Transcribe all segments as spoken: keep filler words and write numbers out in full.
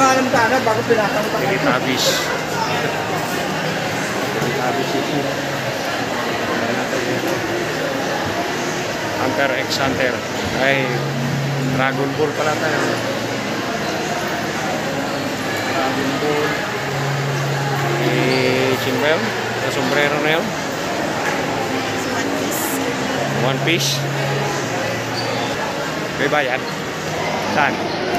nga alam ka agad bago pinasang pa. Teletubbies. Teletubbies ito. Hunter x Hunter. Ay, Dragon Ball pala tayo. Dragon Ball. Eh, sino ba yun? Sa sombrero na yun? One Piece. May bayan? Saan?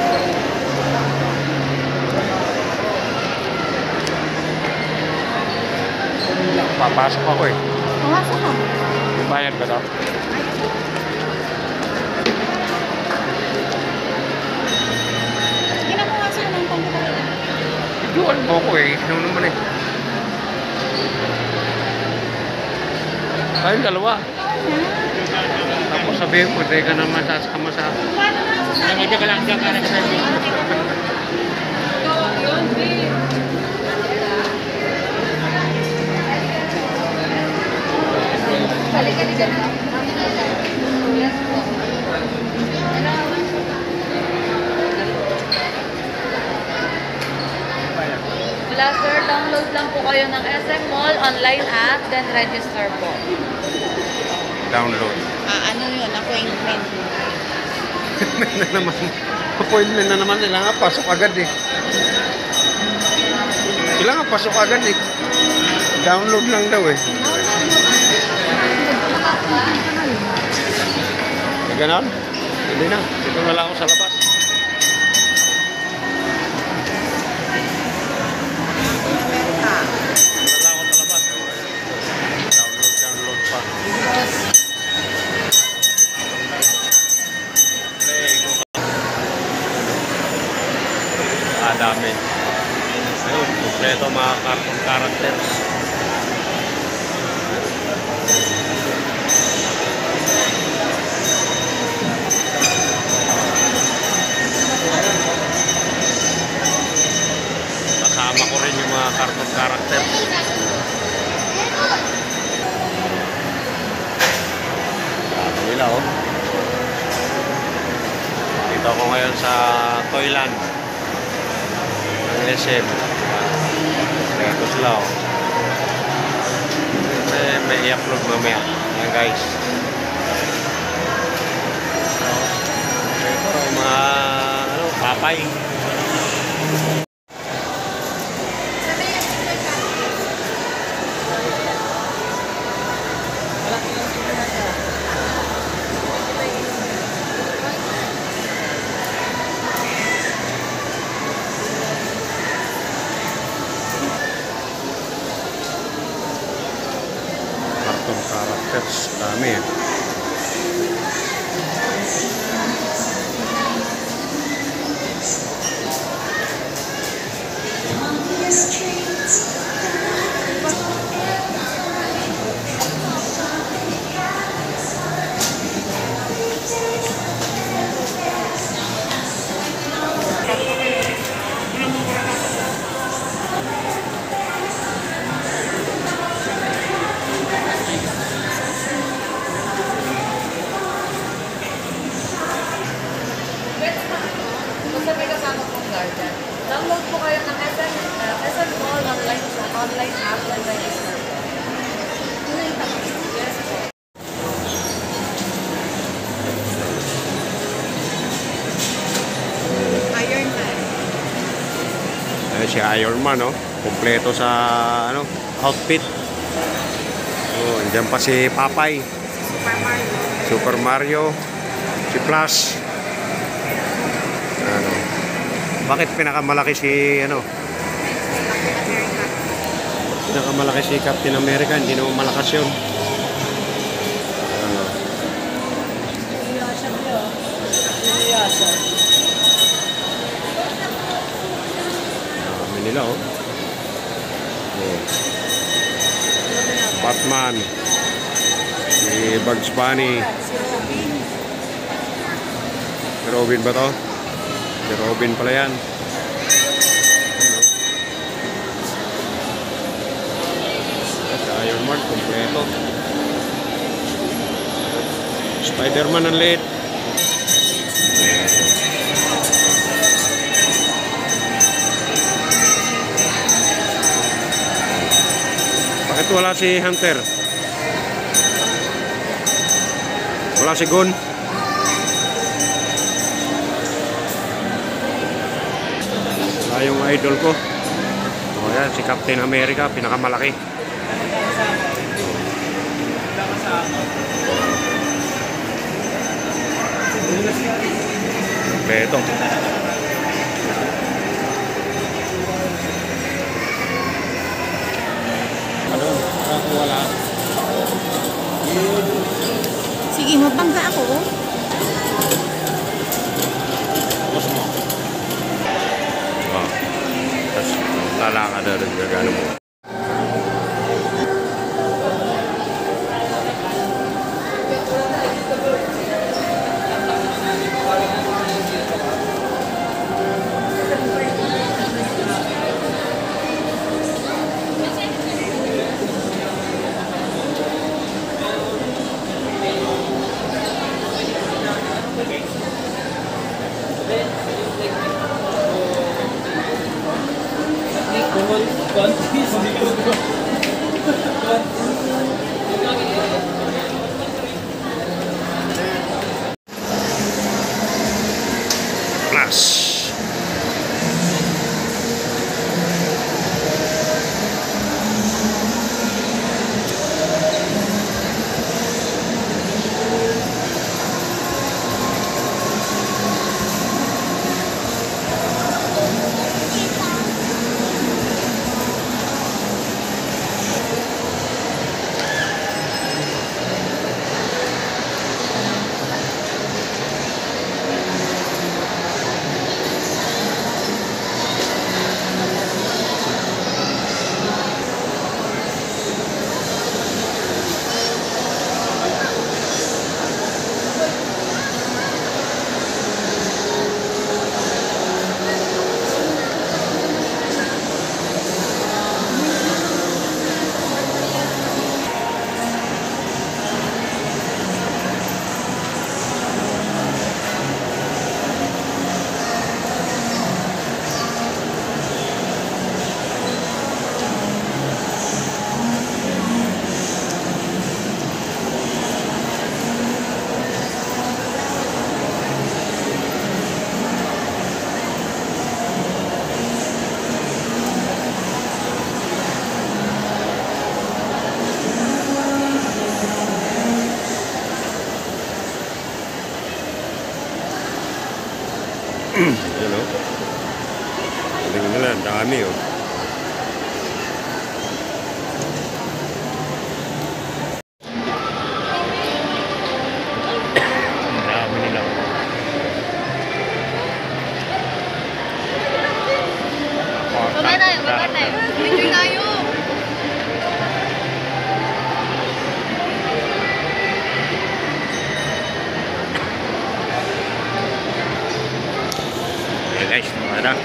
Papasok ako eh. Pumasok ka. May bayan ba daw? Hindi na pumasok ng computer. Iduan mo ko eh. Ano naman eh. Kayong dalawa. Tapos sabihin mo, hindi ka naman sasama sa... Hindi ka lang dyan ka nagsabi. Balik-balik na. Wala sir, download lang po kayo ng S M Mall online app, then register po. Download. Ah, ano yun? Appointment. Appointment na naman. Appointment na naman. Kailangan pasok agad eh. Kailangan pasok agad eh. Download lang daw eh. E ganon? Hindi na. Dito na lang ako sa labas. Dito na lang ako sa labas. Download, download pa. Ah, dami. Ayun, kompleto mga cartoon characters. Kasama ko rin yung mga cartoon characters. Dami nila oh. Dito ako ngayon sa Toyland ng S M. Ito sila oh. May, may i-upload mamaya. Ayan guys. Ito mga ano, papay. Cartoon characters, dami eh. Basta may kasama pong garden. Download po kayo ng S M, uh, S M Mall online, online app and register po. Yes po. Iron Man. Ayan si Iron Man oh. Kompleto sa ano, outfit. Oh, andyan pa si Papay. Super Mario. Super Mario. Si Flash. Ano? Bakit pinakamalaki si ano? America. Pinakamalaki si Captain America, hindi naman malakas yun. Ano? Dami nila oh. Oh. Batman. Si Bugs Bunny. Si Robin ba to? Si Robin pala yan. Si Iron Man, kompleto. Spider-Man ang liit. Bakit wala si Hunter? Wala si Gon? Wala yung idol ko. O yan, si Captain America, pinakamalaki. Beto. Ano? Ako wala. Sige, mabangga ako. Tapos mo. Oh. Tapos lalakad na rin gagano mo. Plus. Yun o. Tingnan nila, ang dami o. Ang dami nila. Baba tayo, baba tayo. Picture tayo. Okay guys, mga na.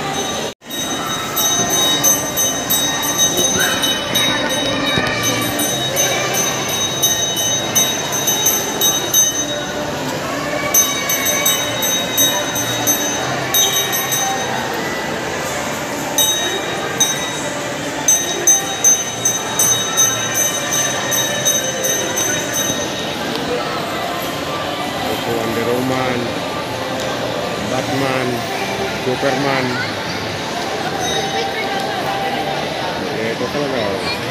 Ito Wonder Woman, Batman, Superman. Ito talaga.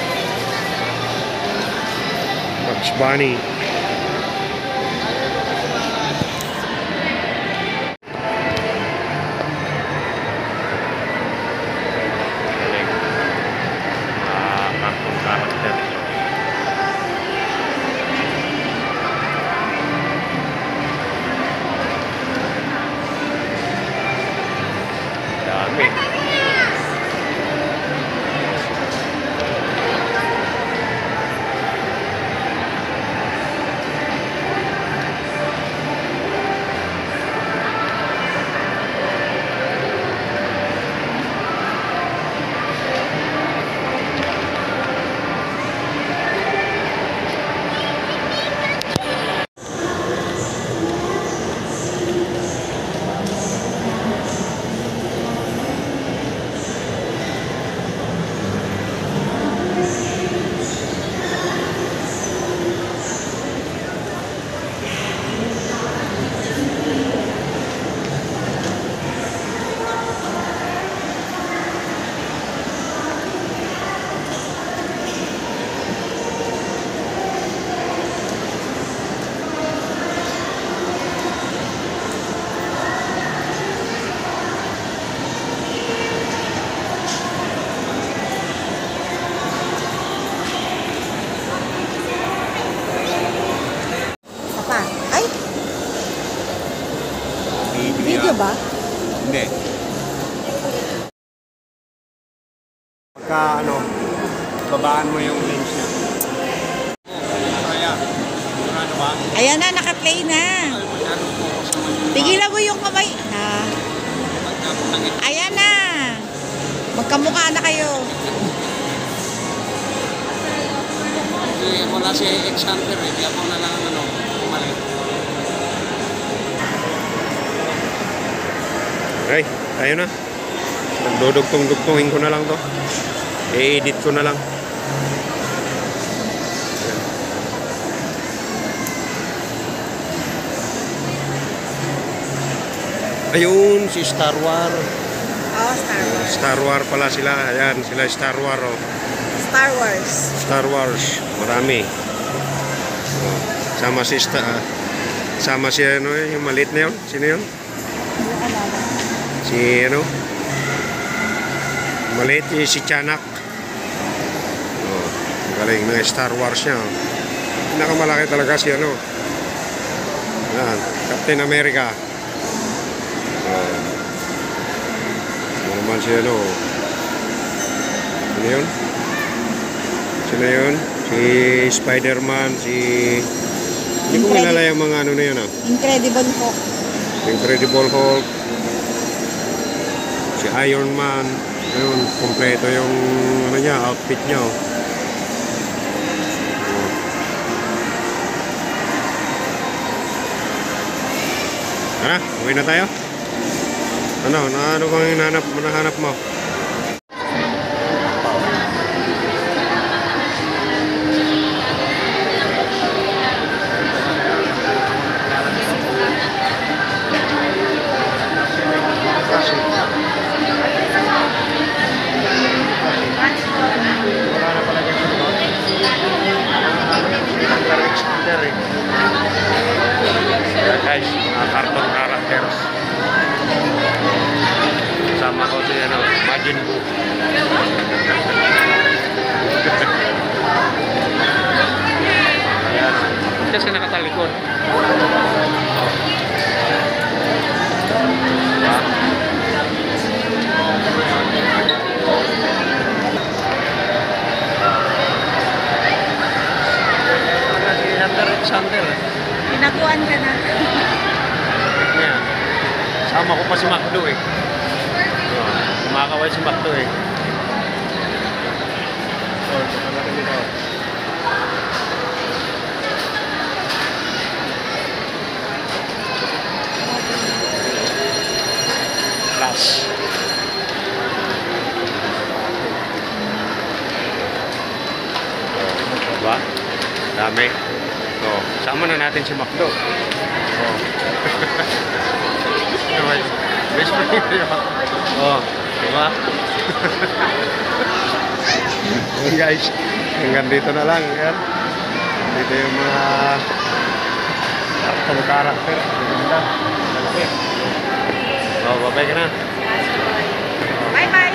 Bugs Bunny. Galing. Ah, cartoon character. Dami. pagka ano, babaan mo yung lens niya. Kaya, ano ba? Ayan na, naka-play na. Pigilan mo yung kamay. Ah. Ayan na. Magkamukha na kayo. Eh, wala si X-Hunter eh. Di ako na lang ano, umalik. Okay, tayo na. Nagdudugtong-dugtongin ko na lang to. I-edit ko na lang. Ayun, si Star Wars. Oh, Star Wars. Star Wars pala sila. Ayan, sila Star Wars. Oh. Star Wars. Star Wars. Marami. Oh. Sama si Star... Sama si ano yung maliit na yun. Sino yun? Si ano? Maliit yung si Chanak. Oh. Galing ng Star Wars niya. Oh. Pinakamalaki talaga si ano. Ayan, Captain America. Oh. Ano naman si ano? Sino yun? Sino yun? Si Spider-Man, si... Hindi ko kilala yung mga ano na yun ah. Incredible Hulk. Incredible Hulk. Si Iron Man. Ayun, kompleto yung ano niya, outfit niya oh. Oh. Tara, uwi na tayo. Ano, na ano bang hinahanap, hinahanap mo? Ayan guys, mga cartoon characters. Sama ko si ano, Majin Buu. Ayan. Kasi nakatalikod. Diba? Si Hunter x Hunter. Pinakuan ka na. Yan. Sama ko pa si Macdo eh. Oh, kumakaway si Macdo eh. Oh, sama natin dito. Plus. Oh, diba? Dami. Oh, sama na natin si Macdo. Oh. Best friend niya. Oh, diba? Okay guys, hanggang dito na lang. Yan. Dito yung mga cartoon character. Maganda. Oh, babay ka na. Bye-bye.